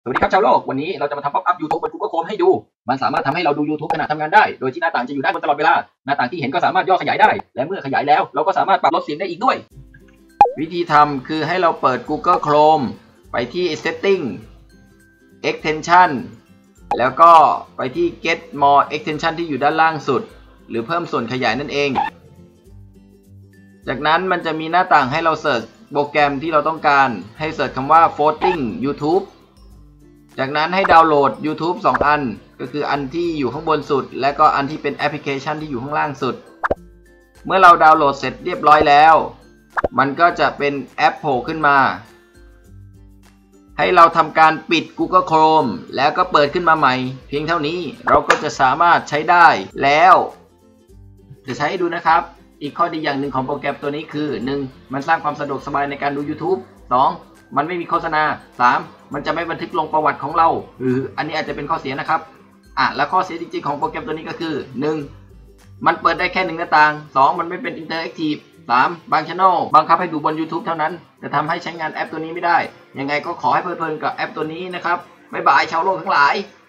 สวัสดีครับชาวโลกวันนี้เราจะมาทำป๊อปอัพ YouTube บน Google Chrome ให้ดูมันสามารถทำให้เราดู YouTube ขณะทำงานได้โดยที่หน้าต่างจะอยู่ด้านบนตลอดเวลาหน้าต่างที่เห็นก็สามารถย่อขยายได้และเมื่อขยายแล้วเราก็สามารถปรับลดเสียงได้อีกด้วยวิธีทำคือให้เราเปิด Google Chrome ไปที่ Setting Extension แล้วก็ไปที่ Get More Extension ที่อยู่ด้านล่างสุดหรือเพิ่มส่วนขยายนั่นเองจากนั้นมันจะมีหน้าต่างให้เราเสิร์ชโปรแกรมที่เราต้องการให้เสิร์ชคำว่า Floating YouTube จากนั้นให้ดาวน์โหลด YouTube 2 อันก็คืออันที่อยู่ข้างบนสุดและก็อันที่เป็นแอปพลิเคชันที่อยู่ข้างล่างสุดเมื่อเราดาวน์โหลดเสร็จเรียบร้อยแล้วมันก็จะเป็นแอปโผล่ขึ้นมาให้เราทำการปิด Google Chrome แล้วก็เปิดขึ้นมาใหม่เพียงเท่านี้เราก็จะสามารถใช้ได้แล้วจะใช้ให้ดูนะครับอีกข้อดีอย่างหนึ่งของโปรแกรมตัวนี้คือ 1. มันสร้างความสะดวกสบายในการดู YouTube 2. มันไม่มีโฆษณา 3. มันจะไม่บันทึกลงประวัติของเราหรืออันนี้อาจจะเป็นข้อเสียนะครับและข้อเสียจริงๆของโปรแกรมตัวนี้ก็คือ 1. มันเปิดได้แค่1หน้าต่าง 2. มันไม่เป็นอินเตอร์แอคทีฟ 3. บางช่องบังคับให้ดูบน YouTube เท่านั้นจะทำให้ใช้งานแอปตัวนี้ไม่ได้ยังไงก็ขอให้เพลินๆกับแอปตัวนี้นะครับบ๊ายบายชาวโลกทั้งหลาย